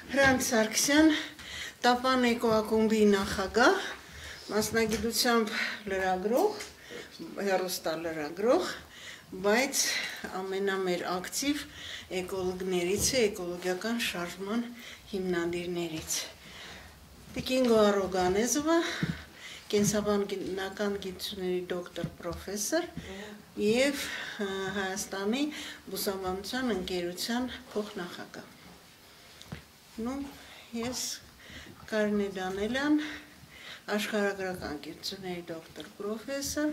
Հրանտ Սարգսյան, Տապան էկոակումբի նախագահ, մասնագիտությամբ լրագրող, հեռուստալրագրող, բայց ամենամեր ակտիվ էկոլոգներից է, էկոլոգիական շարժման հիմնադիրներից։ Տիկին Գոհար Օգանեզովը, կենսաբանական գիտությունների դոկտոր պրոֆեսոր և Հայաստանի բուսաբանության ընկերության փոխնախագահ։ Ես Կարինե Դանելյան, աշխարհագրական գիտությունների դոկտոր պրոֆեսոր,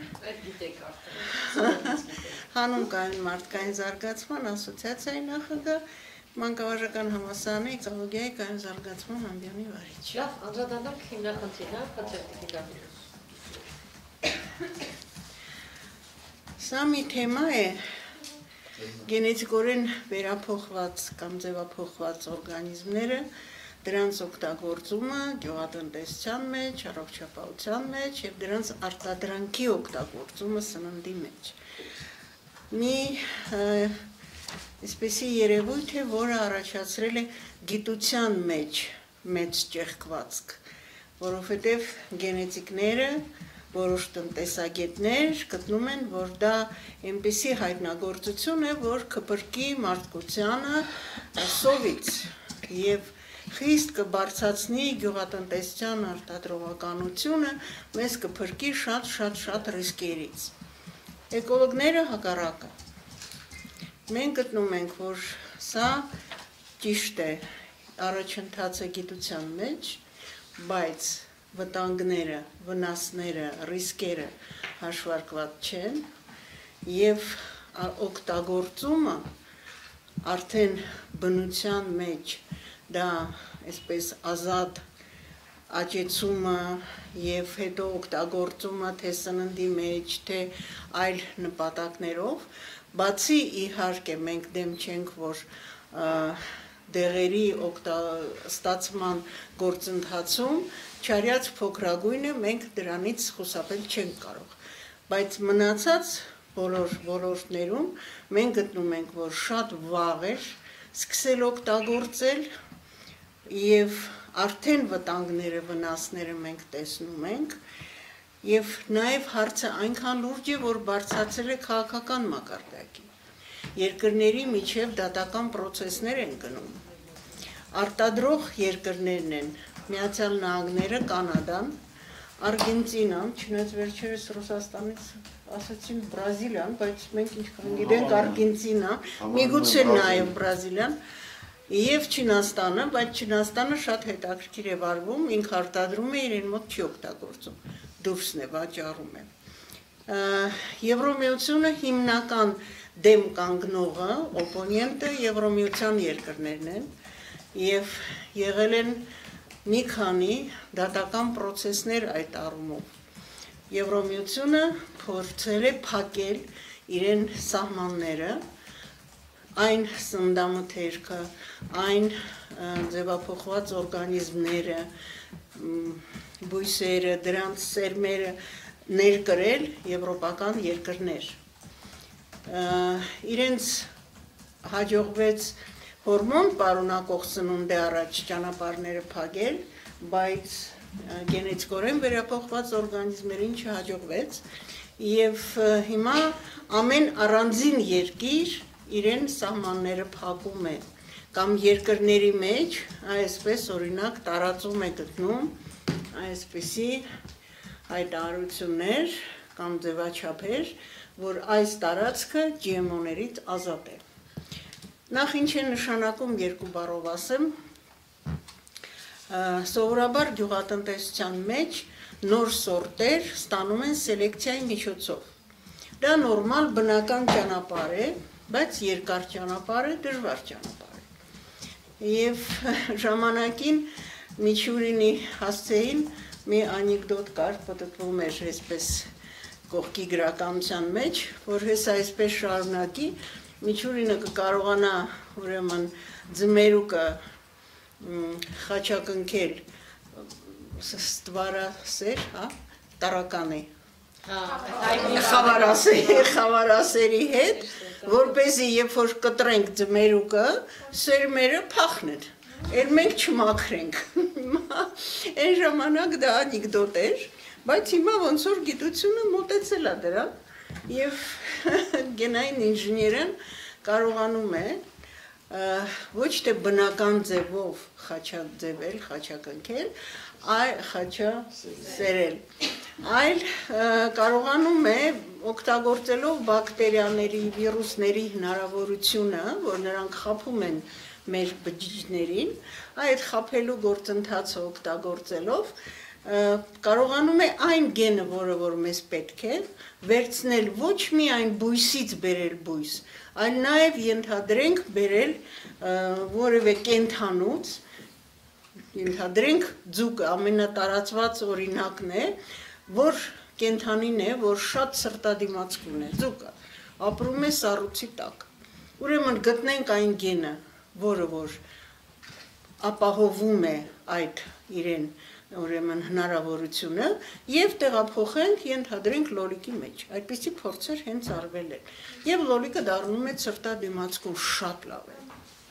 Հանուն կայուն մարդկային զարգացման ասոցիացիայի նախագահ, Մանկավարժական համալսարանի էկոլոգիայի կայուն զարգացման ամբիոնի վարիչ։ Լավ, անդրադառնանք հիմնախնդրին, Սա մի թեմա է գենետիկորեն վերափոխված կամ ձևափոխված օրգանիզմները, դրանց օգտագործումը գյուղատնտեսության մեջ, առողջապահության մեջ և դրանց արտադրանքի օգտագործումը սննդի մեջ։ Մի այսպիսի երևույթ է, որը առաջացրել է գիտության մեջ մեծ ճեղքվածք, որովհետև գենետիկները որոշ տնտեսագետներ գտնում են, որ դա այնպիսի հայտնագործություն է, որ կփրկի մարդկությանը սովից և խիստ կբարձրացնի գյուղատնտեսության արտադրողականությունը, մեզ կփրկի շատ ռիսկերից։ Էկոլոգները հակառակը։ Մենք գտնում ենք, որ սա ճիշտ է առաջընթացը գիտության մեջ, բայց վտանգները, վնասները, ռիսկերը հաշվարկված չեն և օգտագործումը արդեն բնության մեջ դա այսպես ազատ աճեցումը և հետո օգտագործումը թե սննդի մեջ, թե այլ նպատակներով, բացի իհարկե մենք դեմ չենք, որ դեղերի ստացման գործընթացում չարյաց փոքրագույնը մենք դրանից խուսափել չենք կարող, բայց մնացած բոլոր ոլորտներում մենք գտնում ենք, որ շատ վաղ էր սկսել օգտագործել և արդեն վտանգները, վնասները մենք տեսնում ենք և նաև հարցը այնքան լուրջ է, որ բարձրացել է քաղաքական մակարդակին։ Երկրների միջև դատական պրոցեսներ են գնում։ Արտադրող երկրներն են Միացյալ Նահանգները, Կանադան, Արգենտինան, չնայած վերջերս Ռուսաստանից ասացին Բրազիլիան, բայց մենք ինչքան գիտենք Արգենտինա, միգուցե նաև Բրազիլիան և Չինաստանը, բայց Չինաստանը շատ հետաքրքիր է վարվում, ինքը արտադրում է, իրեն մոտ չի օգտագործում, դուրսն է, վաճառում է։ Եվրոմիությունը հիմնական դեմ կանգնողը, օպոնենտը Եվրոմիության երկրներն են և եղել են մի քանի դատական պրոցեսներ այդ առումով։ Եվրոմիությունը փորձել է փակել իրեն սահմանները, այն սննդամթերքը, այն ձևափոխված օրգանիզմները, բույսերը, դրանց սերմերը ներկրել եվրոպական երկրներ։ Իրենց հաջողվեց հորմոն պարունակող սնունդի առաջ ճանապարհները փակել, բայց գենետիկորեն վերափոխված օրգանիզմներին չհաջողվեց և հիմա ամեն առանձին երկիր իրեն սահմանները փակում է կամ երկրների մեջ այսպես օրինակ տարածում է գտնում այսպիսի հայտարարություններ կամ ձևաչափեր, որ այս տարածքը GMO-ներից ազատ է։ Նախ ինչ է նշանակում երկու բառով ասեմ, սովորաբար գյուղատնտեսության մեջ նոր սորտեր ստանում են սելեկցիայի միջոցով։ Դա նորմալ բնական ճանապարհ է, բայց երկար ճանապարհ է, դժվար ճանապարհ է։ Եվ ժամանակին Միչուրինի հասցեին մի անեկդոտ կար, պատտվում էր այսպես կողքի գրականության մեջ, որ հեսա այսպես շարունակի, Միչուրինը կկարողանա ուրեմն ձմերուկը խաչակնքել ստվարասեր, տարականի խավարասերի հետ, որպեսզի երբ որ կտրենք ձմերուկը, սերմերը փախնեն, Էլ մենք չմաքրենք։ Այն ժամանակ դա անեկդոտ էր, բայց հիմա ոնց որ գիտությունը մոտեցել է դրան եւ գենային ինժեներն կարողանում է ոչ թե բնական ձևով խաչաձևել, խաչակնքել, այլ խաչասերել, այլ կարողանում է օգտագործելով բակտերիաների, վիրուսների հնարավորությունը, որ նրանք խաբում են մեր բջիջներին, այդ խաբելու գործընթացը օգտագործելով կարողանում է այն գենը, որը որ մեզ պետք է, վերցնել ոչ միայն բույսից բերել բույս, այլ նաև ենթադրենք բերել որևէ կենդանուց, ենթադրենք ձուկը ամենատարածված օրինակն է, որ կենդանին է, որ շատ սրտադիմացք ունի, ձուկը ապրում է սառույցի տակ, ուրեմն գտնենք այն գենը, որը որ ապահովում է այդ իրեն ուրեմն հնարավորությունը եւ տեղափոխենք ենթադրենք լոլիկի մեջ, այդպիսի փորձեր հենց արվել են եւ լոլիկը դառնում է սրտադիմացկուն շատ լավ է։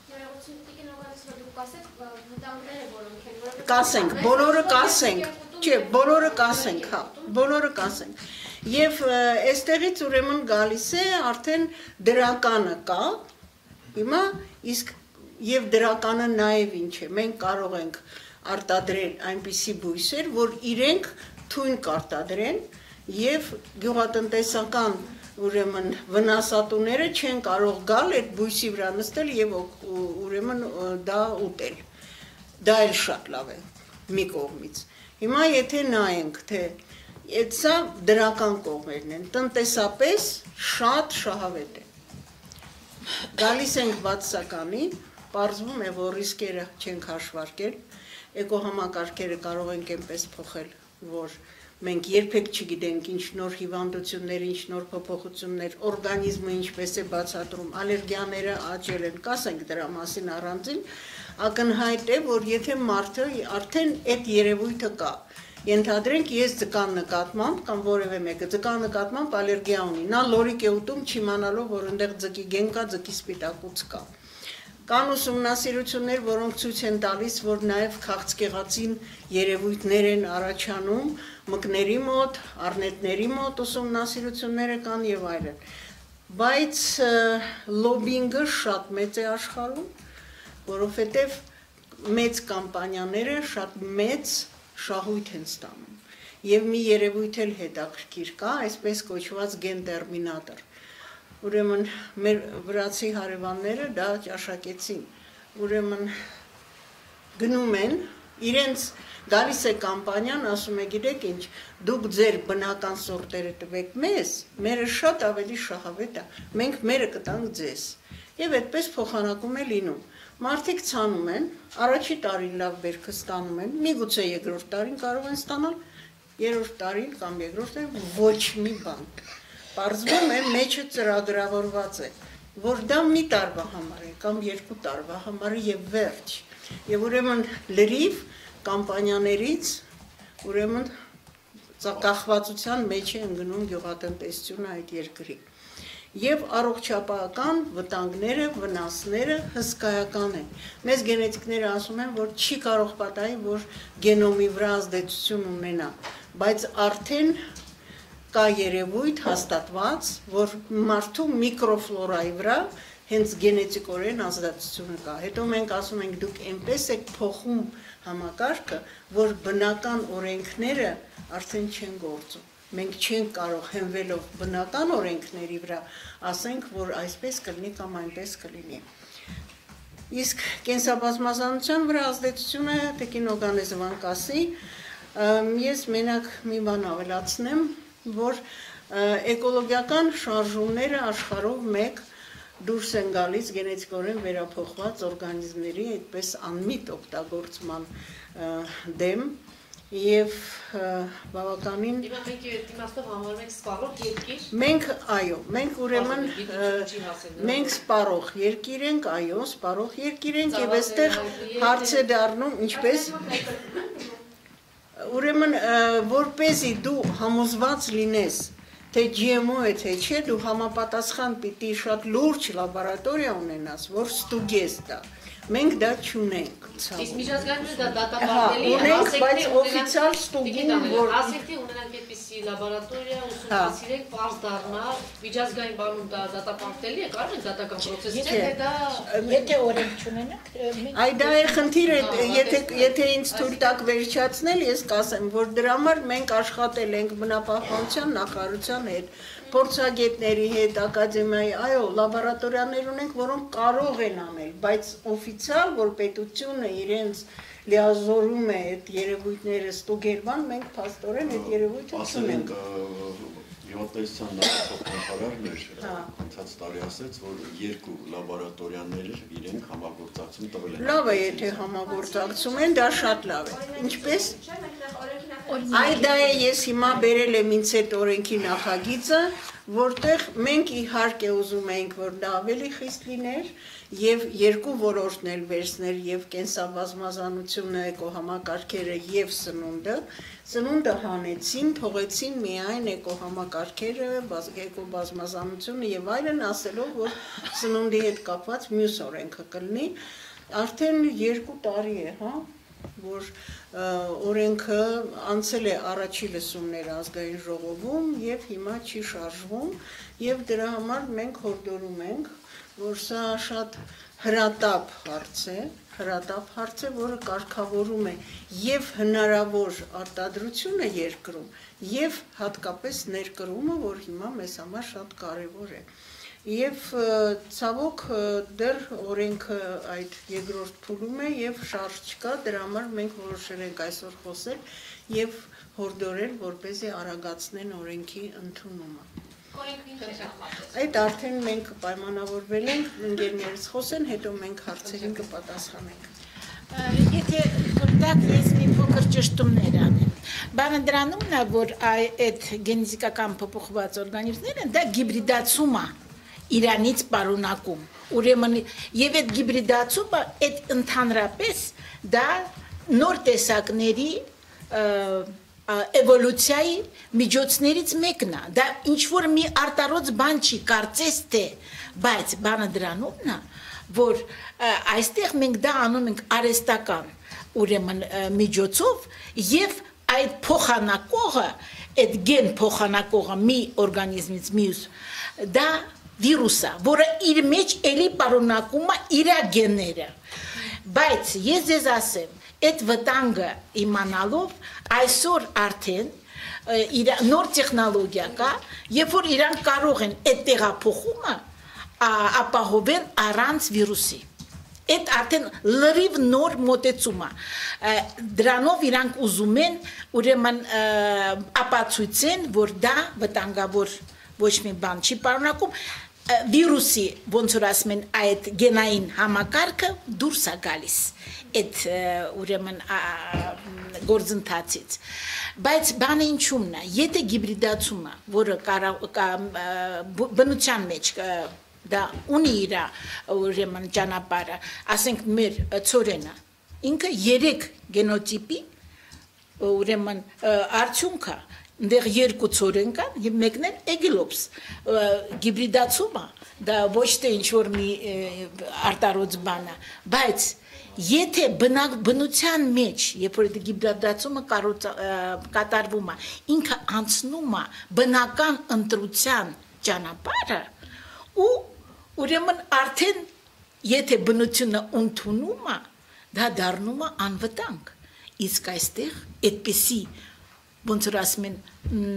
Կասենք, բոլորը կասենք, չէ, բոլորը կասենք, հա, բոլորը կասենք։ Եվ այստեղից ուրեմն գալիս է արդեն դրականը կա, հիմա իսկ եւ դրականը նաեւ ինչ է, մենք կարող ենք արտադրել այնպիսի բույսեր, որ իրենք թույն կարտադրեն եւ գյուղատնտեսական ուրեմն վնասատուները չեն կարող գալ այդ բույսի վրա նստել եւ ուրեմն դա ուտել։ Դա էլ շատ լավ է մի կողմից։ Հիմա եթե նայենք, թե սա դրական կողմերն են, տնտեսապես շատ շահավետ է։ Գալիս ենք բացականին, պարզվում է, որ ռիսկերը չենք հաշվարկել, էկոհամակարգերը կարող ենք այնպես փոխել, որ մենք երբեք չգիտենք ինչ նոր հիվանդություններ, ինչ նոր փոփոխություններ, օրգանիզմը ինչպես է բացատրում, ալերգիաները աճել են, կասենք դրա մասին առանձին, ակնհայտ է, որ եթե մարդը արդեն այդ երևույթը կա, ենթադրենք ես ձկան նկատմամբ կամ որևէ մեկը ձկան նկատմամբ ալերգիա ունի, նա լորիկ է ուտում չիմանալով, որ այնտեղ ձկի գեն կա, ձկի սպիտակուց կա։ Կան ուսումնասիրություններ, որոնք ցույց են տալիս, որ նաև քաղցկեղածին երևույթներ են առաջանում մկների մոտ, առնետների մոտ ուսումնասիրությունները կան եւ այլն։ Բայց լոբինգը շատ մեծ է աշխարհում, որովհետեւ մեծ կամպանիաները շատ մեծ շահույթ են ստանում։ Եվ մի երևույթ էլ հետաքրքիր կա, այսպես կոչված գեն տերմինատոր։ Ուրեմն մեր վրացի հարևանները դա ճաշակեցին, ուրեմն գնում են, իրենց գալիս է կամպանիան, ասում է գիտեք ինչ, դուք ձեր բնական սորտերը տվեք մեզ, մերը շատ ավելի շահավետ է, մենք մերը կտանք ձեզ, եւ այդպես փոխանակում է լինում, մարդիկ ցանում են, առաջի տարին լավ բերքը ստանում են, միգուցե երկրորդ տարին կարող են ստանալ, երրորդ տարին կամ երկրորդ տարին ոչ մի բան Պարզվում է մեջը ծրագրավորված է, որ դա մի տարվա համար է կամ երկու տարվա համար է եւ վերջ։ Եվ ուրեմն լրիվ կամպանիաներից ուրեմն կախվածության մեջ է ընկնում գյուղատնտեսությունը այդ երկրի։ Եվ առողջապահական վտանգները, վնասները հսկայական են։ Մեզ գենետիկները ասում են, որ չի կարող պատահի, որ գենոմի վրա ազդեցություն ունենա, բայց արդեն կա երևույթ հաստատված, որ մարդու միկրոֆլորայի վրա հենց գենետիկորեն ազդեցությունը կա։ Հետո մենք ասում ենք դուք այնպես եք փոխում համակարգը, որ բնական օրենքները արդեն չեն գործում։ Մենք չենք կարող հենվելով բնական օրենքների վրա ասենք, որ այսպես կլինի կամ այնպես կլինի։ Իսկ կենսաբազմազանության վրա ազդեցությունը Տեկին Օգանեզովան կասի, ես մենակ մի բան ավելացնեմ, որ էկոլոգիական շարժումները աշխարհով մեկ դուրս են գալիս գենետիկորեն վերափոխված օրգանիզմների այդպես անմիտ օգտագործման դեմ եւ բավականին մենք այո մենք ուրեմն մենք սպառող երկիր ենք այո սպառող երկիր ենք եւ այստեղ հարց է դառնում ինչպես Ուրեմն որպեսզի դու համոզված լինես թե GMO է թե չէ դու համապատասխան պիտի շատ լուրջ լաբորատորիա ունենաս որ ստուգես դա Մենք դա չունենք, Իսկ միջազգայինորեն դա Հա, դատապարտելի է, ունենք, ասենք բայց թե օֆիցիալ ստուգում, որ ասենք թե ունենանք այդպիսի լաբորատորիա, ուսումնասիրենք, պարզ դառնա, միջազգային բանում դա դատապարտելի է, կարող են դատական process-ը, թե դա Եթե օրենք չունենանք, Այ դա է խնդիրը, եթե ինձ թույլ տակ վերջացնել, ես կասեմ, որ դրա համար մենք աշխատել ենք բնապահպանության նախարարության հետ, փորձագետների հետ, ակադեմիայի, այո, լաբորատորիաներ ունենք, որոնք կարող են անել, բայց օֆիցիալ, որ պետությունը իրենց լիազորում է այդ երևույթները ստուգերման, մենք փաստորեն այդ երևույթը չունենք։ Գյուղատնտեսության նախագահ նախարարներ անցած տարի ասաց, որ երկու լաբորատորիաներ իրենք համագործակցում տվել են։ Լավ է, եթե համագործակցում են, դա շատ լավ է։ Ինչպես։ Այ դա է ես հիմա բերել եմ ինձ այդ օրենքի նախագիծը, որտեղ մենք իհարկե ուզում էինք, որ դա ավելի խիստ լիներ եւ երկու ворորտն էլ վերցներ եւ կենսաբազմազանությունը, էկոհամակարգերը եւ սնունդը հանեցին, թողեցին միայն էկոհամակարգերը, էկոբազմազանությունը եւ այլն, ասելով, որ սնունդի հետ կապված մյուս օրենքը կլինի, արդեն 2 տարի է, հա, որ օրենքը անցել է առաջի լսումներ ազգային ժողովում եւ հիմա չի շարժվում եւ դրա համար մենք հորդորում ենք, որ սա շատ հրատապ հարց է, որը կարգավորում է եւ հնարավոր արտադրությունը երկրում եւ հատկապես ներկրումը, որ հիմա մեզ համար շատ կարեւոր է։ Եվ ցավոք դեռ օրենքը այդ երկրորդ փուլում է եւ շարժ չկա, դրա համար մենք որոշել ենք այսօր խոսել եւ հորդորել, որպեսզի արագացնեն օրենքի ընդունումը։ Այդ արդեն մենք պայմանավորվել ենք, ընկերներս խոսեն, հետո մենք հարցերին կպատասխանենք։ Եթե կտակ ես մի փոքր ճշտումներ անեմ։ Բանը դրանումն է, որ այդ գենետիկական փոփոխված օրգանիզմները դա գիբրիդացում է Իրանից պարունակում։ Ուրեմն եւ այդ գիբրիդացումը այդ ընդհանրապես դա նոր տեսակների էվոլյուցիայի միջոցներից մեկն է։ Դա ինչ որ մի արտարոց բան չի, կարծես թե, բայց բանը դրանումն է, որ այստեղ մենք դա անում ենք արհեստական ուրեմն միջոցով եւ այդ փոխանակողը, այդ գեն փոխանակողը մի օրգանիզմից մյուս դա վիրուսը, որը իր մեջ էլի պարունակում է իր գենները։ Բայց ես ձեզ ասեմ, այդ վտանգը իմանալով այսօր արդեն նոր տեխնոլոգիա կա, երբ որ իրանք կարող են այդ տեղափոխումը ապահովել առանց վիրուսի։ Այդ արդեն լրիվ նոր մոտեցում է։ Դրանով իրանք ուզում են ուրեմն ապացույցեն, որ դա վտանգավոր ոչ մի բան չի պարունակում, վիրուսի ոնց որ ասում են այդ գենային համակարգը դուրս է գալիս այդ ուրեմն գործընթացից բայց բանը ինչումն է եթե գիբրիդացումը որը բնության մեջ դա ունի իր ուրեմն ճանապարհը ասենք մեր ծորենը ինքը 3 գենոտիպի ուրեմն արդյունքը Դեռ երկու ծորեն կան եւ մեկն էլ էգիլոպս գիբրիդացումը դա ոչ թե ինչ որ մի արտարոց բան է բայց եթե բնության մեջ երբ որ գիբրիդացումը կատարվում է ինքը անցնում է բնական ընտրության ճանապարհը ու ուրեմն արդեն եթե բնությունը ընդունում է դա դառնում է անվտանգ իսկ այստեղ այդպիսի ոնց որ ասում են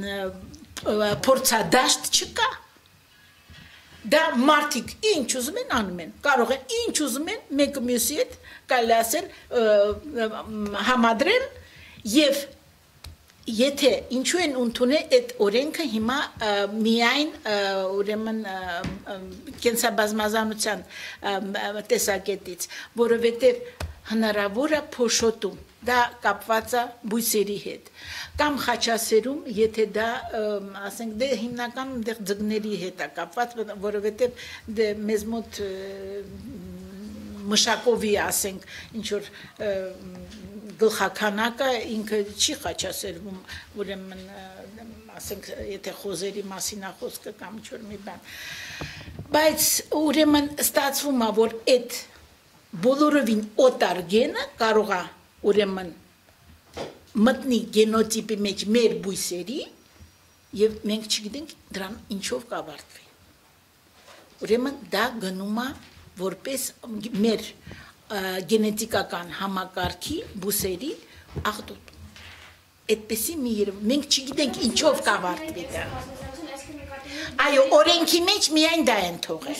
փորձադաշտ չկա դա մարդիկ ինչ ուզում են անում են կարող են ինչ ուզում են մեկը մյուսի հետ կարելի ասել համադրել եւ եթե ինչու են ընդունել այդ օրենքը հիմա միայն ուրեմն կենսաբազմազանության տեսակետից որովհետեւ հնարավոր է փոշոտում դա կապված է բույսերի հետ կամ խաչասերում եթե դա ասենք դե հիմնականում դեռ ձկների հետ է կապված որովհետև դե մեզ մոտ մշակովի ասենք ինչ որ գլխականակը ինքը չի խաչասերվում ուրեմն ասենք եթե խոզերի մասին է խոսքը կամ ինչ որ մի բան բայց ուրեմն ստացվում է որ այդ բոլորովին օտար գենը կարող է ուրեմն մտնի գենոտիպի մեջ մեր բույսերի եւ մենք չգիտենք դրան ինչով կավարտվի։ Ուրեմն դա գնում է որպես մեր գենետիկական համակարգի բույսերի աղտոտ։ Այդպեսի մի մենք չգիտենք ինչով կավարտվի դա։ Այո, օրենքի մեջ միայն դա են թողել։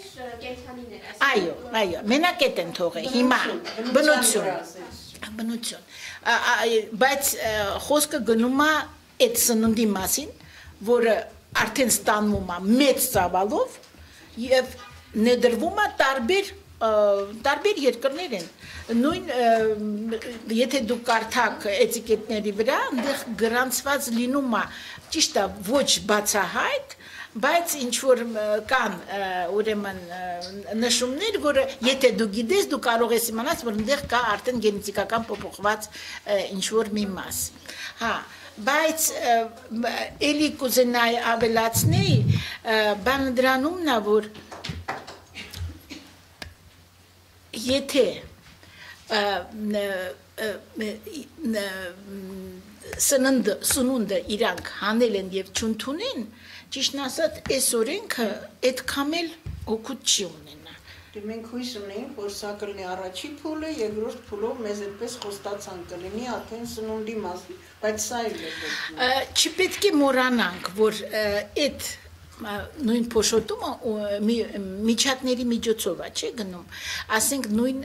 Այո, մենակ այդ են թողել։ Հիմա բնություն։ Բայց խոսքը գնում է այդ սննդի մասին, որը արդեն ստանվում է մեծ ծավալով եւ ներդրվում է տարբեր երկրներ են։ Նույն եթե դուք կարդաք էտիկետների վրա, այնտեղ գրանցված լինում է, ճիշտ է, ոչ բացահայտ, բայց ինչ որ կան ուրեմն նշումներ, որը եթե դու գիտես, դու կարող ես իմանալ, որ այնտեղ կա արդեն գենետիկական փոփոխված ինչ որ մի մաս։ Հա, բայց էլի կուզենայի ավելացնեի, բանը դրանումն է, որ եթե սնունդը իրանք հանել են եւ չընդունեն, ճիշտն ասած, այս օրենքը այդքան էլ օգուտ չի ունենա։ Մենք հույս ունենք, որ սա կլինի առաջի փուլը, երկրորդ փուլով մեզ այդպես խոստացան կլինի արդեն սնունդի մասին, բայց սա էլ է։ Չպետք է մոռանանք, որ այդ նույն փոշոտումը միջատների միջոցով է, չէ՞ գնում, ասենք նույն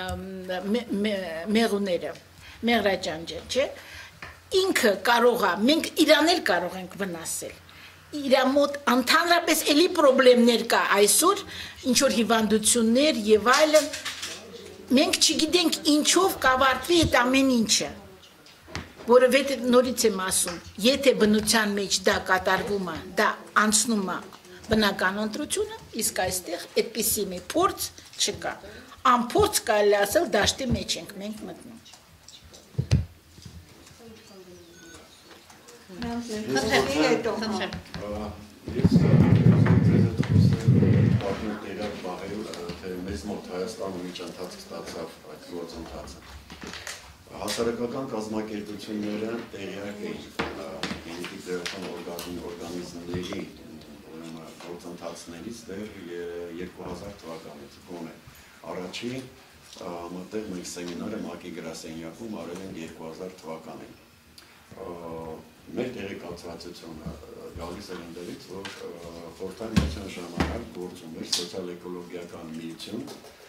մեղուները, մեղրաճանճը, չէ՞, ինքը կարող է, մենք իրան էլ կարող ենք վնասել։ Իրա մոտ ընդհանրապես էլի պրոբլեմներ կա այսօր, ինչ որ հիվանդություններ եւ այլն, մենք չգիտենք ինչով կավարտվի այդ ամեն ինչը, որովհետեւ նորից եմ ասում, եթե բնության մեջ դա կատարվում է, դա անցնում է բնական ընտրությունը, իսկ այստեղ այդպիսի մի փորձ չկա։ Անփորձ կարելի ասել դաշտի մեջ ենք մենք մտնում։ Մեզ մոտ Հայաստանում ինչ ընթացք ստացավ այդ գործընթացը։ Հասարակական կազմակերպությունները տեղյակ էին գենետիկ դերական օրգանիզմների գործընթացներից դեռ 2000 թվականից գոնե առաջի մտեղ մենք սեմինարը ՄԱԿ-ի գրասենյակում արել ենք 2000 թվականին։ Մեր տեղեկացվածությունը գալիս էր ընդերից, որ խորհրդային ժամանակ գործում էր սոցիալ-էկոլոգիական միություն,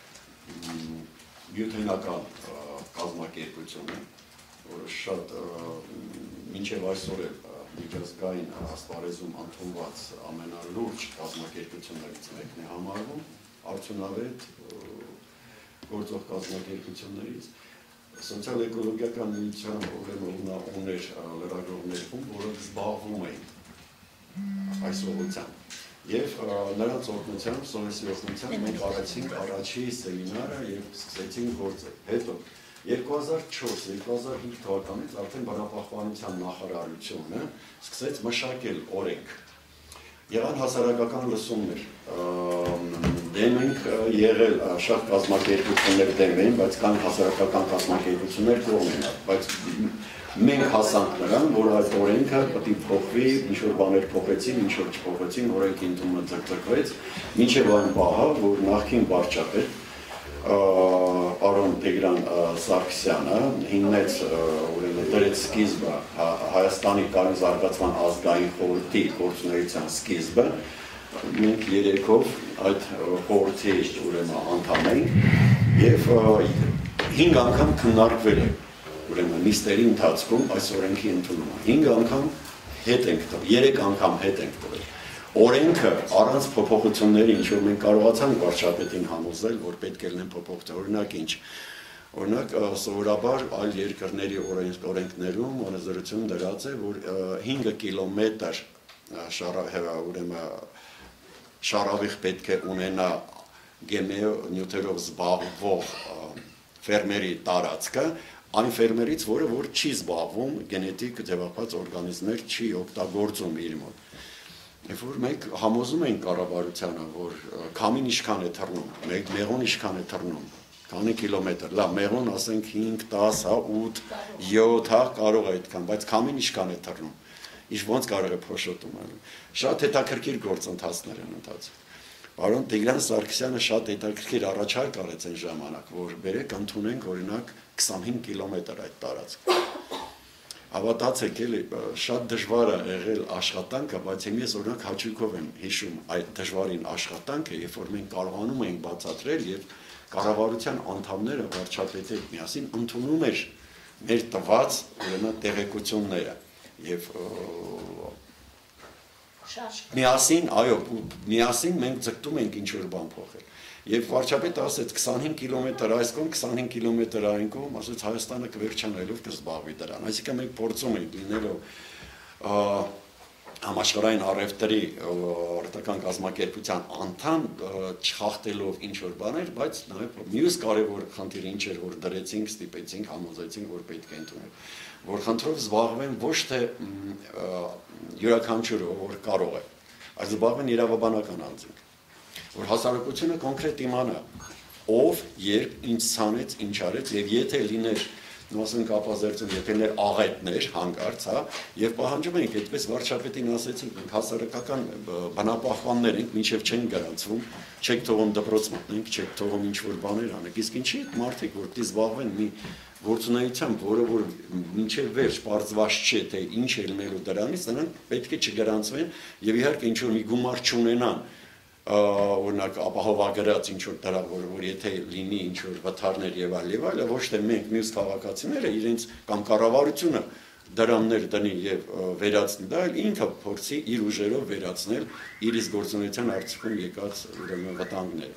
բյութենական կազմակերպությունը, որը շատ մինչև այսօր է միջազգային ասպարեզում ընդունված ամենալուրջ կազմակերպություններից մեկն է համարվում, արդյունավետ գործող կազմակերպություններից։ Սոցիալ-էկոլոգիական միության ուներ լրագրողներում, որոնք զբաղվում էին այս ուղղությամբ։ Եվ նրանց օգնությամբ, Սովետի օգնությամբ մենք արեցինք առաջի սեմինարը եւ սկսեցինք գործել։ Հետո 2004-2005 թվականից արդեն բնապահպանության նախարարությունը սկսեց մշակել օրենք։ Եղան հասարակական լսումներ, դեմ ենք եղել շատ կազմակերպություններ դեմ էին, բայց կան հասարակական կազմակերպություններ կողմ են, բայց մենք հասանք նրան, որ այդ օրենքը պետք է փոխվի, ինչ-որ բաներ փոխեցին, ինչ-որ չփոխեցին, օրենքի ընդունումը ձգձգվեց, մինչև այն պահը, որ նախկին վարչապետ Պարոն Տիգրան Սարգսյանը հիմնեց ուրեմն դրեց սկիզբը Հայաստանի կառուցարարական ազգային խորհրդի գործունեության սկիզբը, մենք երեքով այդ խորհրդի ուրեմն անդամ ենք եւ 5 անգամ քննարկվել է ուրեմն նիստերի ընթացքում այս օրենքի ընդունումը 5 անգամ հետ ենք տվել 3 անգամ հետ ենք տվել օրենքը առանց փոփոխությունների ինչ որ մենք կարողացանք վարչապետին համոզել որ պետք է լինեն փոփոխություններ օրինակ սովորաբար այլ երկրների օրենքներում օրենսդրություն դրած է որ 5 կիլոմետր շարավիղ պետք է ունենա գեմեո նյութերով զբաղվող ֆերմերի տարածքը այն ֆերմերից որը որ չի զբաղվում գենետիկ ձևավորված օրգանիզմներ չի օգտագործում իր մոտ Երբ որ մենք համոզում ենք կառավարությանը, որ քամին ինչքան է թռնում, մեղուն ինչքան է թռնում, քանի կիլոմետր, լավ, մեղուն ասենք 5, 10, հա, 8, 7, հա, կարող է այդքան, բայց քամին ինչքան է թռնում, ինչ ոնց կարող է փոշոտում անում։ Շատ հետաքրքիր գործընթացներ են ընթացել։ Պարոն Տիգրան Սարգսյանը շատ հետաքրքիր առաջարկ արեց այն ժամանակ, որ բերեք ընդունենք օրինակ 25 կիլոմետր այդ տարածք։ Հավատացեք, էլի շատ դժվար է եղել աշխատանքը, բայց ես օրինակ հաճույքով եմ հիշում այդ դժվարին աշխատանքը, երբ որ մենք կարողանում էինք բացատրել եւ կառավարության անդամները վարչապետի հետ միասին ընդունում էր մեր տված ուրեմն տեղեկությունները եւ միասին, այո, միասին մենք ձգտում ենք ինչ-որ բան փոխել։ Եվ վարչապետը ասեց 25 կիլոմետր այս կողմ, 25 կիլոմետր այն կողմ, ասեց Հայաստանը կվերջանալով կզբաղվի դրան։ Այսինքն մենք փորձում ենք լինելով համաշխարհային առևտրի արտական կազմակերպության անդամ, չխախտելով ինչ-որ բաներ, բայց նաև մյուս կարևոր խնդիրը ինչ էր, որ դրեցինք, ստիպեցինք, համոզեցինք, որ պետք է ընդունել, որ խնդրով զբաղվեն ոչ թե յուրաքանչյուրը, որ կարող է, այլ զբաղվեն իրավաբանական անձինք, որ հասարակությունը կոնկրետ իմանա, ով, երբ, ինչ ցանեց, ինչ արեց, եւ եթե լիներ նոսենք ապազերծում, եթե ներ աղետներ հանգարց, հա, եւ պահանջում ենք այդպես վարչապետին ասեցինք, մենք հասարակական բնապահպաններ ենք, մինչեւ չեն գրանցվում, չեք թողում դպրոց մտնենք, չեք թողում ինչ-որ բաներ անենք, իսկ ինչի՞ մարդիկ որ դի զբաղվեն մի գործունեությամբ, որը որ մինչեւ վերջ պարզված չէ, թե ինչ է լինելու դրանից, նրանք պետք է չգրանցվեն եւ իհարկե ինչ-որ մի գումար չունենան, օրինակ ապահովագրած ինչ-որ դրա, որ եթե լինի ինչ-որ վթարներ եւ այլ, ոչ թե մենք մյուս քաղաքացիները իրենց կամ կառավարությունը դրաններ դնի եւ վերացնի, դա ինքը փորձի իր ուժերով վերացնել իր իսկ գործունեության արդյունքում եկած ուրեմն վտանգները։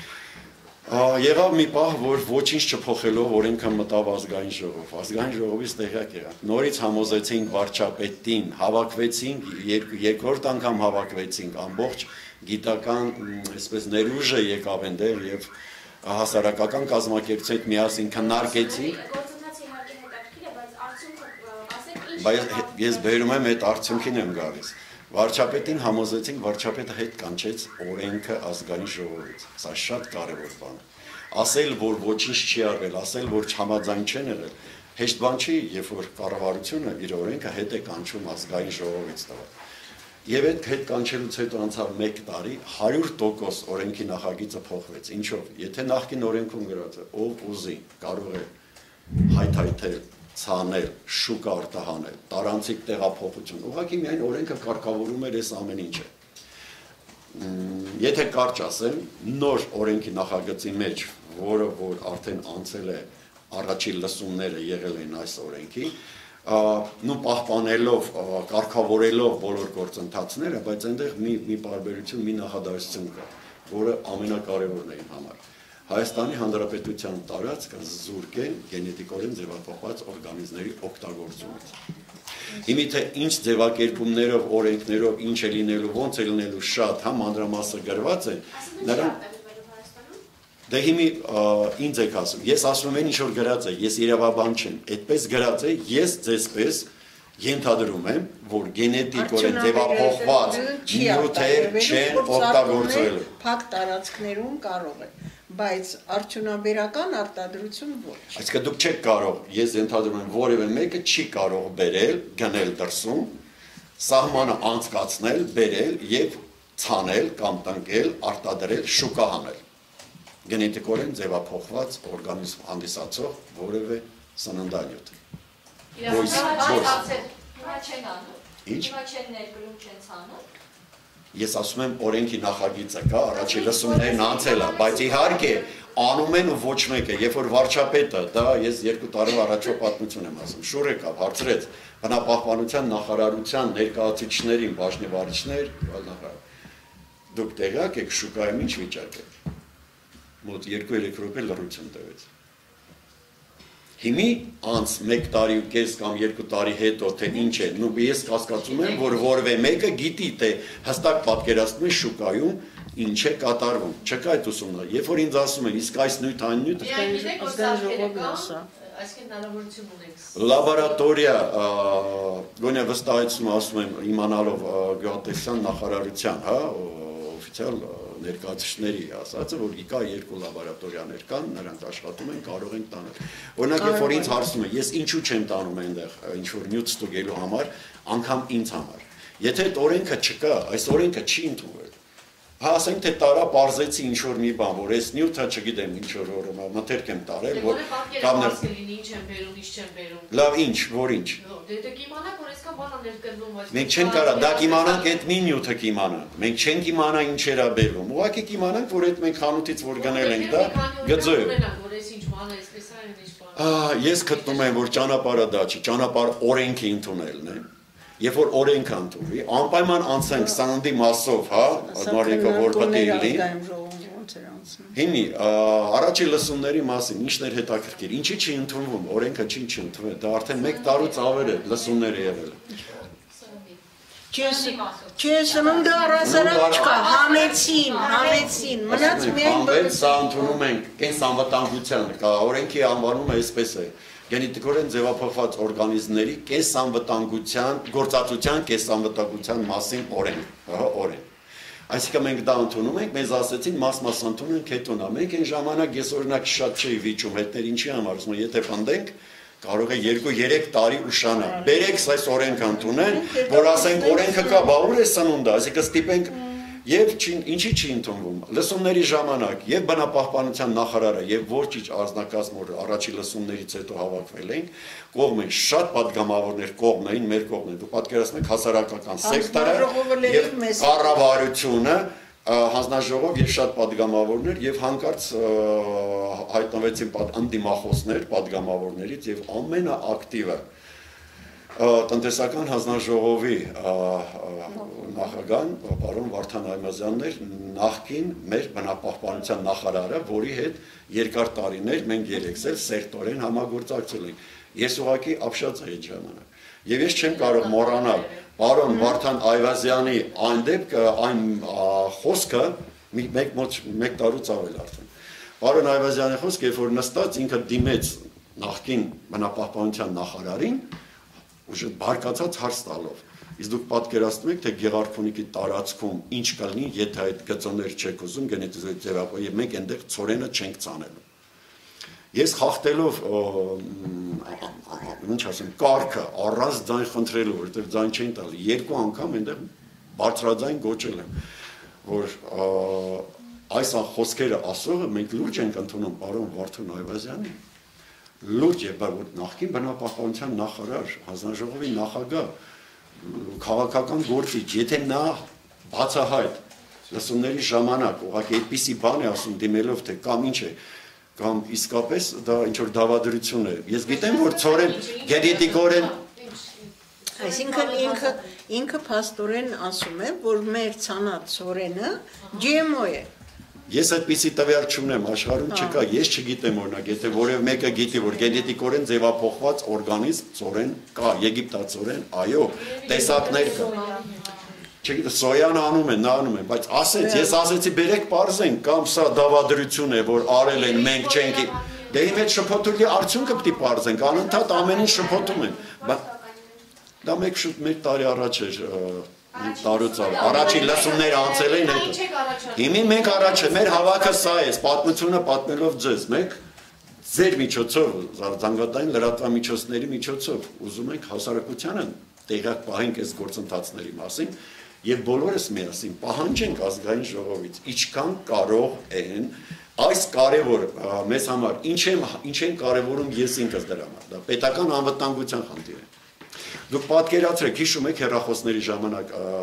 Եղավ մի պահ, որ ոչինչ չփոխելով օրենքը մտավ ազգային ժողով, ազգային ժողովից տեղյակ եղանք, նորից համոզեցինք վարչապետին, հավաքվեցինք, երկրորդ անգամ հավաքվեցինք, ամբողջ գիտական, այսպես ներուժը եկավ այնտեղ եւ հասարակական կազմակերպության հետ միասին քննարկեցինք։ Գործընթացի իհարկե հետաքրքիր է, բայց արդյունքը ասեք ինչ։ Բայց ես բերում եմ այդ արդյունքին եմ գալիս։ Վարչապետին համոզեցինք, վարչապետը հետ կանչեց օրենքը ազգային ժողովից։ Սա շատ կարևոր բան է։ Ասել, որ ոչինչ չի արվել, ասել, որ համաձայն չեն եղել, հեշտ բան չի, երբ որ կառավարությունը իր օրենքը հետ է կանչում ազգային ժողովից տվել։ Եվ այդ հետ կանչելուց հետո անցավ 1 տարի 100% օրենքի նախագիծը փոխվեց։ Ինչով։ Եթե նախկին օրենքում գրած է, ով ուզի կարող է հայթայթել, ցանել, շուկա արտահանել, տարանցիկ տեղափոխություն, ուղղակի միայն օրենքը կարգավորում էր այս ամեն ինչը։ Եթե կարճ ասեմ, նոր օրենքի նախագծի մեջ, որը որ արդեն անցել է առաջին լսումները եղել են այս օրենքի, նու պահպանելով, կարգավորելով բոլոր գործընթացները, բայց այնտեղ մի բարբերություն, մի նախադասություն կա, որը ամենակարևորն է իմ համար։ Հայաստանի Հանրապետության տարածքը զուրկ է գենետիկորեն ձևափոխված օրգանիզմների օգտագործումից։ Հիմի թե ինչ ձևակերպումներով, օրենքներով, ինչ է լինելու, ոնց է լինելու շատ, հա մանրամասը գրված է, նրանք Դե հիմի ինձ եք ասում, ես ասում եմ ինչ որ գրած է, ես իրավաբան չեմ, այդպես գրած է, ես ձեզպես ենթադրում եմ, որ գենետիկորեն ձևափոխված նյութեր չեն օգտագործվելու։ Փակ տարածքներում կարող է, բայց արդյունաբերական արտադրություն ոչ։ Այսինքն դուք չեք կարող, ես ենթադրում եմ, որևէ մեկը չի կարող բերել, գնել դրսում, սահմանը անցկացնել, բերել եւ ցանել կամ տնկել, արտադրել, շուկա հանել։ Գենետիկորեն ձևափոխված օրգանիզմ հանդիսացող որևէ սննդանյութ։ Հիմա չեն անում։ Ինչ։ Հիմա չեն ներկրում, չեն ցանում։ Ես ասում եմ օրենքի նախագիծը կա, առաջի լսումներն անցել է, բայց իհարկե անում են ու ոչ մեկը, երբ որ վարչապետը, դա ես 2 տարի առաջվա պատմություն եմ ասում, շուռ եկավ, հարցրեց բնապահպանության նախարարության ներկայացուցիչներին, բաժնի վարիչներ, դուք տեղյակ եք շուկայում ինչ վիճակ է։ Մոտ 2-3 րոպե լռություն տևեց։ Հիմի անց 1 տարի ու կես կամ 2 տարի հետո թե ինչ է, նու ես կասկածում եմ, որ որևէ մեկը գիտի, թե հստակ պատկերացնում է շուկայում ինչ է կատարվում։ Չկա այդ ուսումնը։ Երբ որ ինձ ասում են, իսկ այս նյութ այն նյութ, այսինքն հնարավորություն ունեք։ Լաբորատորիա, գոնե վստահեցնում ասում եմ, իմանալով գյուղատնտեսության նախարարության, հա, օֆիցիալ ներկայացուցիչների ասածը, որ իկա երկու լաբորատորիաներ կան, նրանք աշխատում են, կարող են տանել։ Օրինակ, երբ որ ինձ հարցնում են, ես ինչու չեմ տանում այնտեղ ինչ որ նյութ ստուգելու համար, անգամ ինձ համար։ Եթե այդ օրենքը չկա, այս օրենքը չի ընդունվել։ Հա, ասենք թե տարա պարզեցի ինչ որ մի բան, որ այս նյութը չգիտեմ ինչ որ մթերք եմ տարել, որ կամ ինչ են բերում, ինչ չեն բերում։ Լավ, ինչ, որ ինչ։ Դե կիմանաք, որ այսքան բան ա ներկրվում, բայց Մենք չենք կարա, դա կիմանանք այդ մի նյութը կիմանանք։ Մենք չենք իմանա ինչեր ա բերվում։ Ուղղակի կիմանանք, որ այդ մենք խանութից որ գնել ենք, դա գծով։ Որ այս ինչ բան է, այսպես է, ինչ բան։ Ես գտնում եմ, որ ճանապարհը դա չի, ճանապարհ օրենքի ընդունելն է։ Երբ որ օրենքը ընդունվի, անպայման անցնենք սննդի մասով, հա, Մարիկա, որ պետք է լինի։ Հիմի, առաջի լսումների մասին, ինչն էր հետաքրքիր, ինչի չի ընդունվում, օրենքը չի ընդունվել, դա արդեն 1 տարուց ավել է լսումները եղել։ Չէ, սնունդը առասարակ չկա, հանեցին, մնաց միայն Սա ընդունում ենք կենսանվտանգության, օրենքի անվանումը այսպես է։ Գենետիկորեն ձևափոխված օրգանիզմների կենսանվտանգության, գործածության կենսանվտանգության մասին օրենք։ Այսինքն մենք դա ընդունում ենք, մեզ ասեցին մաս ընդունենք, հետո նա։ Մենք այն ժամանակ ես օրինակ շատ չէի վիճում, հետներ ինչի համար, ասում եմ, եթե պնդենք, կարող է 2-3 տարի ուշանալ։ Բերեք այս օրենքը ընդունեն, որ ասենք օրենքը կա, բա ուր է սնունդը, այսինքն ստիպենք Եվ ինչի չի ընդունվում, լսումների ժամանակ և բնապահպանության նախարարը և որջիչ անձնակազմը, որ առաջի լսումներից հետո հավաքվել էին, կողմ էին, շատ պատգամավորներ կողմ էին, մեր կողմ էին, դու պատկերացնում եք հասարակական սեկտորը և կառավարությունը, հանձնաժողով և շատ պատգամավորներ և հանկարծ հայտնվեցին ընդդիմախոսներ պատգամավորներից և ամենաակտիվը տնտեսական հանձնաժողովի նախագահն պարոն Վարդան Այմազյանն էր նախկին մեր բնապահպանության նախարարը, որի հետ երկար տարիներ մենք երեքս էլ սերտորեն համագործակցել ենք։ Ես ուղղակի ապշած էի այդ ժամանակ։ Եվ ես չեմ կարող մոռանալ պարոն Վարդան Այմազյանի այն դեպքը, այն խոսքը մեկ տարուց ավել արդեն։ Պարոն Այմազյանի խոսքը, երբ որ նստած ինքը դիմեց նախկին բնապահպանության նախարարին ուժը բարկացած հարց տալով։ Իսկ դուք պատկերացնում եք, թե Գեղարքունիքի տարածքում ինչ կլինի, եթե այդ գծոներ չեք ուզում գենետիկայի ձևափոխել, եւ մենք այնտեղ ծորենը չենք ցանելու։ Ես խախտելով ինչ ասեմ, կարգը առանց ձայն խնդրելու, որովհետեւ ձայն չեն տալի, 2 անգամ այնտեղ բարձրաձայն գոչել եմ, որ այս խոսքերը ասողը մենք լուրջ ենք ընդունում պարոն Վարդան Այմազյանի լուրջ եւ նախկին բնապահպանության նախարար, հանձնաժողովի նախագահ, քաղաքական գործիչ, եթե նա բացահայտ լսումների ժամանակ ուղղակի այդպիսի բան է ասում դիմելով թե կամ ինչ է, կամ իսկապես դա ինչ որ դավադրություն է։ Ես գիտեմ, որ ծորեն գենետիկորեն Այսինքն ինքը փաստորեն ասում է, որ մեր ցանած ծորենը GMO է։ Ես այդպիսի տվյալ չունեմ, աշխարհում չկա, ես չգիտեմ օրինակ, եթե որևէ մեկը գիտի, որ գենետիկորեն ձևափոխված օրգանիզմ ծորեն կա, եգիպտացորեն, այո, տեսակներ կա։ Չգիտեմ, սոյան անում են, նա անում են, բայց ասեց, ես ասեցի բերեք պարզենք, կամ սա դավադրություն է, որ արել են, մենք չենք։ Դե իմ այդ շփոթուլի արդյունքը պետք է պարզենք, անընդհատ ամեն ինչ շփոթում են։ Դա մեկ տարի առաջ էր տարուց առաջին լսումները անցել են հետո։ Հիմի մենք առաջ մեր հավաքը սա է, պատմությունը պատմելով ձեզ, մենք ձեր միջոցով, զանգվածային լրատվամիջոցների միջոցով ուզում ենք հասարակությանը տեղյակ պահենք այս գործընթացների մասին եւ բոլորս միասին պահանջենք ազգային ժողովից, ինչքան կարող են այս կարևոր մեզ համար ինչ են կարևորում ես ինքս դրա համար, դա պետական անվտանգության խնդիր է։ Դուք պատկերացրեք, հիշում եք հեռախոսների ժամանակ,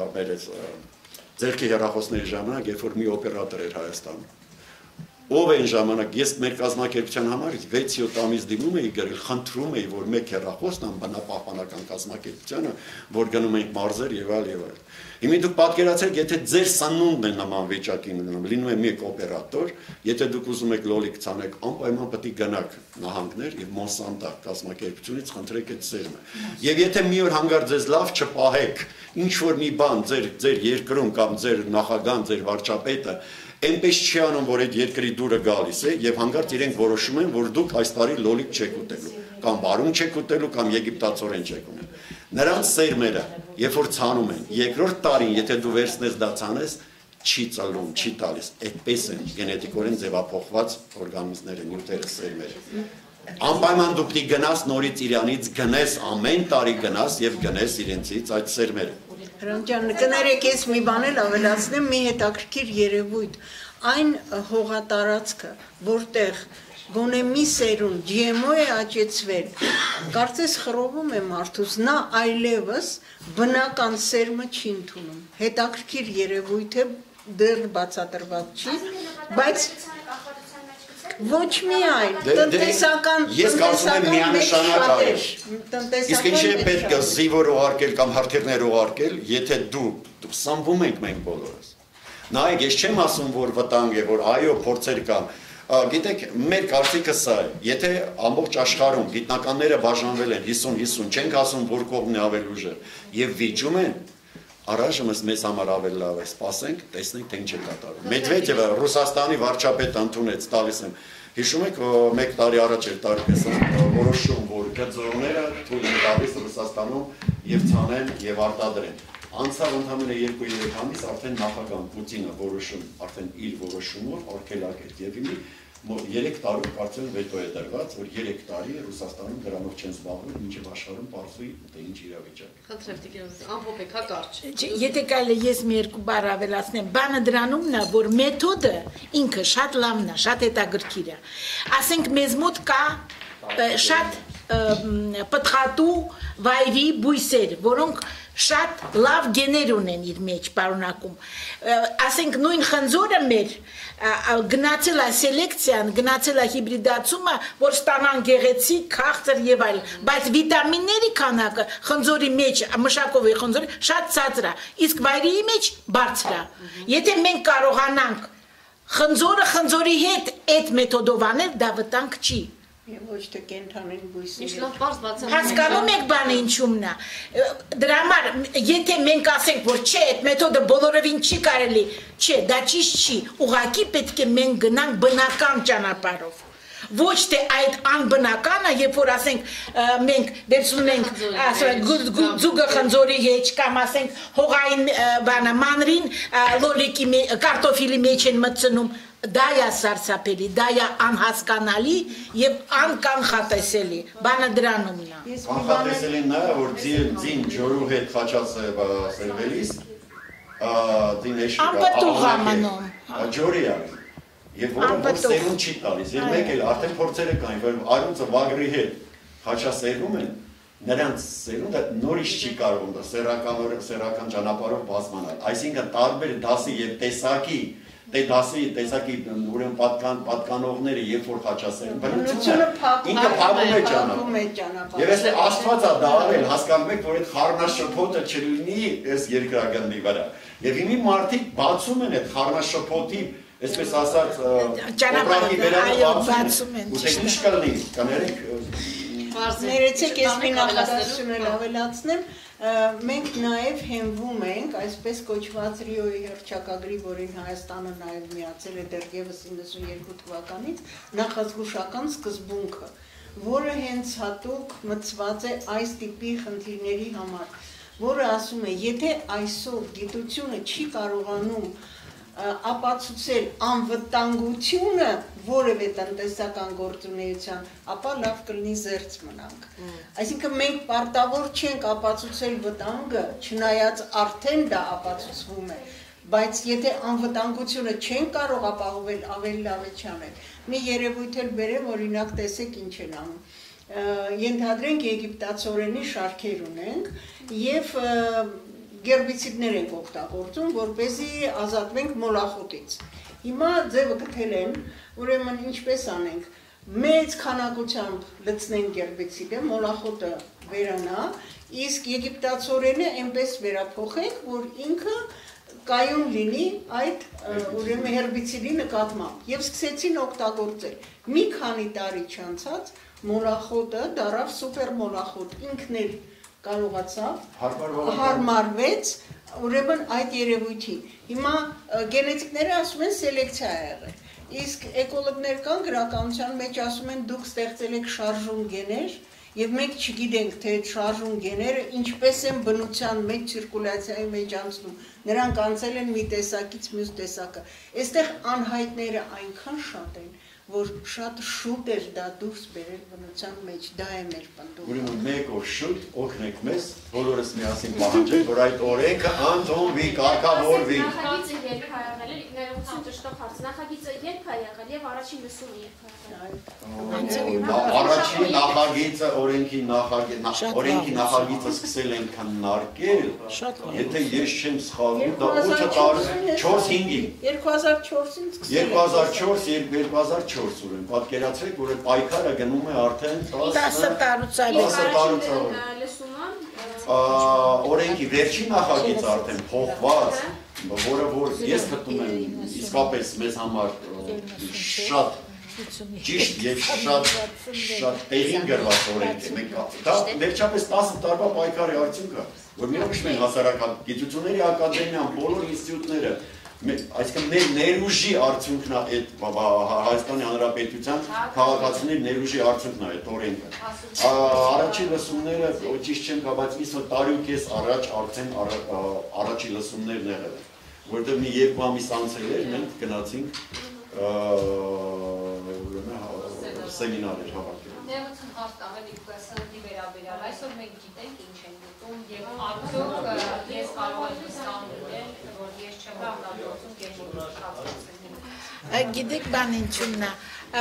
ձերքի հեռախոսների ժամանակ, երբ որ մի օպերատոր էր Հայաստանում։ Ով այն ժամանակ ես մեր կազմակերպության համար 6-7 ամիս դիմում էի գրել, խնդրում էի, որ մեկ հեռախոսն ան բնապահպանական կազմակերպությանը, որ գնում ենք մարզեր եւ այլ եւ այլ։ Հիմա դուք պատկերացրեք, եթե ձեր սնունդն է նման վիճակին լինում է մեկ օպերատոր, եթե դուք ուզում եք լոլիկ ցանեք, անպայման պետք է գնաք նահանգներ եւ Մոնսանտա կազմակերպությունից խնդրեք այդ սերմը։ Եվ եթե մի օր հանգարց ձեզ լավ չպահեք, ինչ որ մի բան ձեր երկրում կամ ձեր նախագահան, ձեր վարչապետը այնպես չի անում, որ այդ երկրի դուրը գալիս է եւ հանգարց իրենք որոշում են, որ դուք այս տարի լոլիկ չեք ուտելու, կամ բարուն չեք ուտելու, կամ եգիպտացորեն չեք ուտելու։ Նրանց սերմերը, երբ որ ցանում են, երկրորդ տարին, եթե դու վերցնես դա ցանես, չի ծալում, չի տալիս, այդպես են գենետիկորեն ձևափոխված օրգանիզմները, նյութերը, սերմերը։ Անպայման դու պիտի գնաս նորից իրանից գնես, ամեն տարի գնաս եւ գնես իրենցից այդ սերմերը։ Հրանտ ջան, կներեք, ես մի բան էլ ավելացնեմ, մի հետաքրքիր երևույթ, այն հողատարածքը, որտեղ գոնե մի սերուն GMO է աճեցվել, կարծես խռովում է մարդուց, նա այլևս բնական սերմը չի ընդունում, հետաքրքիր երևույթ է, դեռ բացատրված չի, բայց ոչ միայն, տնտեսական Ես կարծում եմ միանշանակ այլ։ Իսկ ինչի է պետք է զիվոր ուղարկել կամ հրթիռներ ուղարկել, եթե դու սամվում ենք մենք բոլորս։ Նայեք, ես չեմ ասում, որ վտանգ է, որ այո, փորձեր կան։ Գիտեք, մեր կարծիքը սա է, եթե ամբողջ աշխարհում գիտնականները բաժանվել են 50-50, չենք ասում, որ կողմն է ավելի ուժեղ, եւ վիճում են, առայժմս մեզ համար ավելի լավ է, սպասենք, տեսնենք, թե ինչ է կատարվում։ Մեդվեդևը Ռուսաստանի վարչապետը ընդունեց, տալիս եմ։ Հիշում եք, 1 տարի առաջ էր տարիպես որոշում, որ գծողները թույլ են տալիս Ռուսաստանում եւ ցանեն եւ արտադրեն։ Անցավ ընդամենը 2-3 ամիս արդեն նախագահ Պուտինը որոշում, արդեն իր որոշումով արգելակեց եւ իմի 3 տարի կարծեմ վետո է դրված, որ 3 տարի Ռուսաստանում դրանով չեն զբաղվում, մինչև աշխարհում պարզվի թե ինչ իրավիճակ է։ Խնդրեմ Տիկին, ամփոփեք, հա կարճ։ Եթե կարելի ես մի երկու բառ ավելացնեմ, բանը դրանումն է, որ մեթոդը ինքը շատ լավն է, շատ հետաքրքիր է։ Ասենք մեզ մոտ կա շատ պտղատու վայրի բույսեր, որոնք շատ լավ գեներ ունեն իր մեջ պարունակում։ Ասենք նույն խնձորը մեր գնացել է սելեկցիան, գնացել է հիբրիդացումը, որ ստանան գեղեցիկ, քաղցր եւ այլ, բայց վիտամինների քանակը խնձորի մեջ, մշակովի խնձորի շատ ցածր է, իսկ վայրի մեջ բարձր է։ Եթե մենք կարողանանք խնձորի հետ այդ մեթոդով անել, դա վտանգ չի։ Ոչ թե կենթանին բույսի։ Հասկանում եք բանը ինչումն է։ Դրա համար, եթե մենք ասենք, որ չէ, այդ մեթոդը բոլորովին չի կարելի, չէ, դա ճիշտ չի, ուղղակի պետք է մենք գնանք բնական ճանապարհով։ Ոչ թե այդ անբնականը, երբ որ ասենք մենք դեպսում ենք ձուգը խնձորի հետ կամ ասենք հողային բանը մանրին լոլիկի կարտոֆիլի մեջ են մտցնում, դա է սարսափելի, դա է անհասկանալի եւ անկանխատեսելի, բանը դրանումն է։ Կանխատեսելին նա որ ձին ջորու հետ խաչասերվելիս ձին էշի անպտուղ ամնում ջորի է եւ որը սերուն չի տալիս եւ մեկ էլ արդեն փորձերը կային որ արունցը վագրի հետ խաչասերվում են նրանց սերունդը նորից չի կարողում դա սեռական ճանապարհով բազմանալ այսինքն տարբեր դասի եւ տեսակի տեսակի ուրեմն պատկանողները երբ որ խաչասերում բնությունը ինքը փակում է ճանապարհը եւ այստեղ Աստված է դա արել հասկանում եք որ այդ խառնաշփոթը չլինի այս երկրագնդի վրա եւ հիմի մարդիկ բացում են այդ խառնաշփոթի այսպես ասած ճանապարհի վերանը բացում են ու թե ինչ կլինի կներեք ներեցեք ես մի նախադասություն էլ ավելացնեմ մենք նաև հենվում ենք այսպես կոչված Ռիոյի հռչակագրի, որին Հայաստանը նաև միացել է դեռևս 92 թվականից, նախազգուշական սկզբունքը, որը հենց հատուկ մտցված է այս տիպի խնդիրների համար, որը ասում է, եթե այսօր գիտությունը չի կարողանում ապացուցել անվտանգությունը որևէ տնտեսական գործունեության, ապա լավ կլինի զերծ մնանք։ Այսինքն մենք պարտավոր չենք ապացուցել վտանգը, չնայած արդեն դա ապացուցվում է, բայց եթե անվտանգությունը չեն կարող ապահովել, ավելի լավ է չանել։ Մի երևույթ էլ բերեմ, օրինակ տեսեք ինչ են անում։ Ենթադրենք եգիպտացորենի շարքեր ունենք եւ գերբիցիդներ ենք օգտագործում, որպեսզի ազատվենք մոլախոտից։ Հիմա ձևը գտել են, ուրեմն ինչպես անենք, մեծ քանակությամբ լցնենք գերբիցիդը, մոլախոտը վերանա, իսկ եգիպտացորենը այնպես վերափոխենք, որ ինքը կայուն լինի այդ ուրեմն հերբիցիդի նկատմամբ եւ սկսեցին օգտագործել։ Մի քանի տարի չանցած մոլախոտը դառավ սուպեր մոլախոտ, ինքն էլ կարողացավ հարմարվեց ուրեմն այդ երևույթին։ Հիմա գենետիկները ասում են սելեկցիա է եղել, իսկ էկոլոգներ կան գրականության մեջ ասում են դուք ստեղծել եք շարժուն գեներ Եվ մենք չգիտենք, թե այդ շարժուն գեները ինչպես են բնության մեջ ցիրկուլյացիայի մեջ անցնում։ Նրանք անցել են մի տեսակից մյուս տեսակը։ Այստեղ անհայտները այնքան շատ են, որ շատ շուտ էր դա դուրս բերել բնության մեջ, դա է մեր պնդումը։ Ուրեմն մեկ օր շուտ օգնեք մեզ, բոլորս միասին պահանջենք, որ այդ օրենքը ընդունվի, կարգավորվի։ Նախագիծը երբ է եղել, ներողություն ճշտով հարց, նախագիծը երբ է եղել եւ առաջին լսումը երբ է եղել։ Առաջին նախագիծը օրենքի նախագիծը սկսել են քննարկել, եթե ես չեմ սխալվում, դա 8 տարի 4-5-ին 2004-ին սկսել 2004 ուրեմն պատկերացրեք, որ այդ պայքարը գնում է արդեն 10 տարուց օրենքի վերջին նախագիծը արդեն փոխված, որը որ ես գտնում եմ իսկապես մեզ համար շատ ճիշտ եւ շատ տեղին գրված օրենք է։ Դա վերջապես 10 տարվա պայքարի արդյունք է, որ մենք նշում ենք հասարակական գիտությունների ակադեմիան, բոլոր ինստիտուտները, այսինքն մեր ներուժի արդյունքն է այդ Հայաստանի Հանրապետության քաղաքացիների ներուժի արդյունքն է այդ օրենքը։ Առաջին լսումները ճիշտ չեմ կա, բայց 50 տարի ու կես առաջ արդեն առաջի լսումներն եղել են, որտեղ մի 2 ամիս անցել էր, մենք գնացինք սեմինար էր հավաքել։ Ներողություն հարց տաղել սննդի վերաբերյալ, այսօր մենք գիտենք ինչ են գտում եւ արդյոք ես կարող եմ վստահել, որ ես չեմ օգտագործում գերմոդուլացիա։ Գիտեք բան ինչու՞մն է,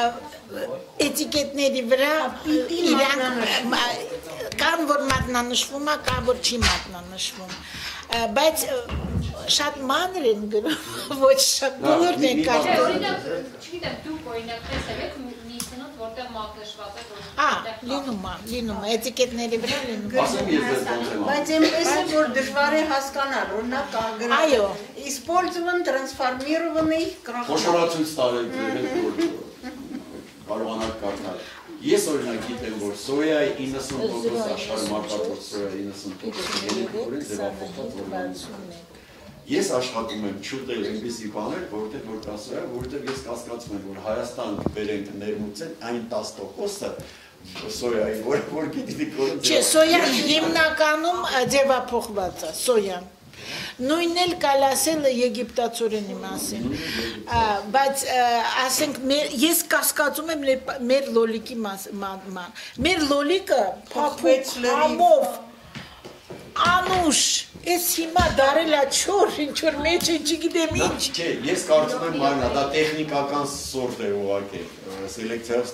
էտիկետների վրա իրանք կան որ մատնանշվում է, կան որ չի մատնանշվում, բայց շատ մանր են գրում, ոչ շատ բոլորն են կարծում։ Չգիտեմ, դուք օրինակ տեսել եք մի սնունդ, որտեղ մատնշված է, լինում է, էտիկետների վրա լինում է։ Բայց այնպես է, որ դժվար է հասկանալ, օրինակ կա գրել «Использован трансформированный крахмал». Խոշորացույց տարեք, կարողանաք կարդալ։ Ես օրինակ գիտեմ, որ սոյայի 90% աշխարհի մարտակոց սոյայի 90% ձևափոխված օրգանիզմ է։ Ես աշխատում եմ չուտել այնպիսի բաներ, որտեղ որ կա սոյա, որտեղ ես կասկածում եմ, որ Հայաստան բերենք ներմուծեն այն 10%-ը սոյայի, որ գիտի կորը։ Չէ, սոյան հիմնականում ձևափոխված է, սոյան։ Նույնն էլ կալ ասել եգիպտացորենի մասին, բայց ասենք ես կասկածում եմ մեր լոլիկի ման, մեր լոլիկը փափուկ, համով, անուշ, ես հիմա դարել է չոր, ինչ-որ մեջ է, չգիտեմ ինչ։ Չէ, ես կարծում եմ մարնա, դա տեխնիկական սորտ է ուղղակի, սելեկցիայով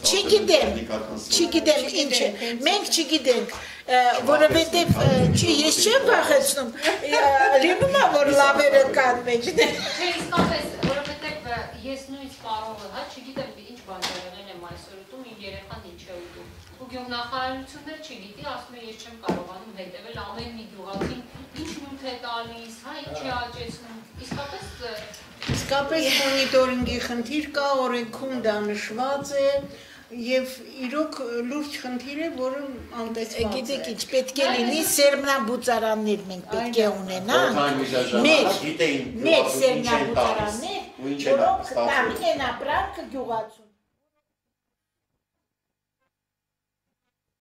Չգիտեմ ինչ է, մենք չգիտենք, որովհետև ես չեմ վախեցնում, լինում է, որ լավերը կան մեջներ։ Չէ, իսկապես, որովհետև ես նույնիսկ կարող եմ, չգիտեմ ինչ բան եղել եմ այսօր ուտում, իմ երեխան ինչ է ուտում։ Ու գյուղնախարարություններ չգիտի, ասում է ես չեմ կարողանում հետևել ամեն մի գյուղացին ինչ նյութ է տալիս, ինչ է աճեցնում, Իսկապես մոնիտորինգի խնդիր կա, օրենքում դա նշված է եւ իրոք լուրջ խնդիր է, որը անտեսված է։ Գիտեք ինչ, պետք է լինի սերմնաբուծարաններ մենք պետք է ունենանք։ Մեր սերմնաբուծարաններ, որոնք տանեն ապրանքը գյուղացու։